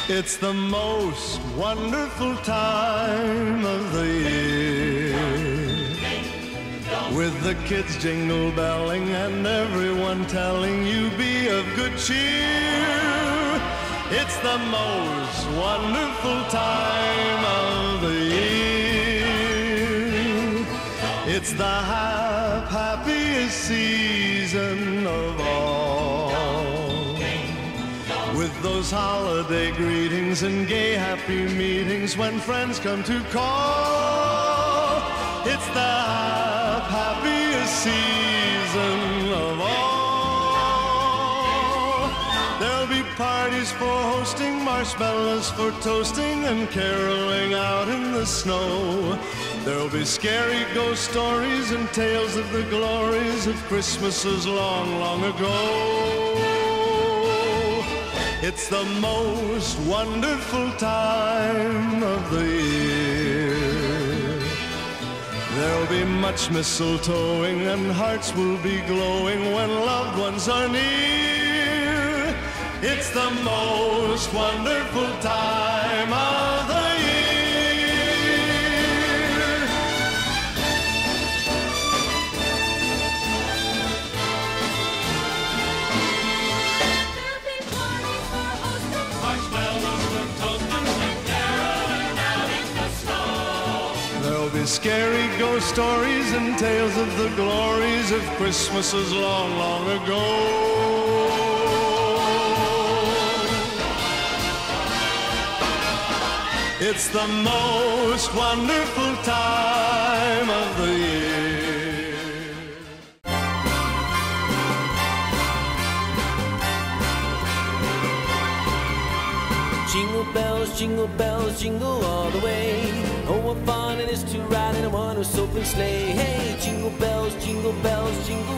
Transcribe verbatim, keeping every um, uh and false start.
It's the most wonderful time of the year, with the kids jingle belling and everyone telling you be of good cheer. It's the most wonderful time of the year. It's the hap happiest season of all, with those holiday greetings and gay happy meetings when friends come to call. It's the hap happiest season of all. There'll be parties for hosting, marshmallows for toasting, and caroling out in the snow. There'll be scary ghost stories and tales of the glories of Christmases long, long ago. It's the most wonderful time of the year. There'll be much mistletoeing and hearts will be glowing when loved ones are near. It's the most wonderful time of the year. There'll be scary ghost stories and tales of the glories of Christmases long, long ago. It's the most wonderful time of the year. Jingle bells, jingle bells, jingle all the way. Oh, what fun it is to ride in a one-horse open sleigh. Hey, jingle bells, jingle bells, jingle